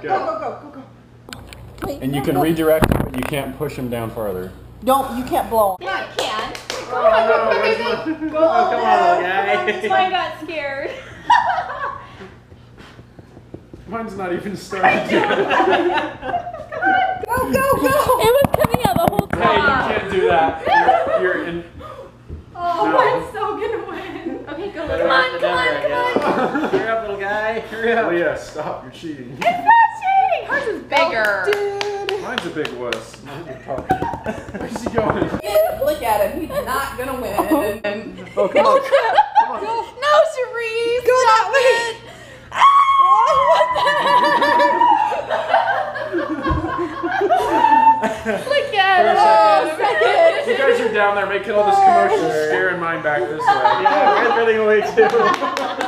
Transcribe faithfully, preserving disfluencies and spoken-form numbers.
Go, go. go, go, go, go. Wait, And you no, can no. redirect him, but you can't push him down farther. Don't, you can't blow. Yeah, I can. Oh, no, where's my... Go, oh, come on, little guy. That's why I got scared. Mine's not even started yet. Go, go, go. It was coming out the whole time. Hey, you can't do that. You're, you're in... Oh, No. I'm so gonna win. Okay, go. Better Come on, write the come on, number, I come on. guess. Hurry up, little guy. Hurry up. Leah, stop. You're cheating. It's not cheating. Hers is bigger. Dude. Mine's a big wuss. Where's he going? Look at him. He's not gonna win. And Oh, come on. No, Cherise. go that way. Look at For a it. second. You guys are down there making all this commotion, scaring mine back this way. Yeah, we're running away too.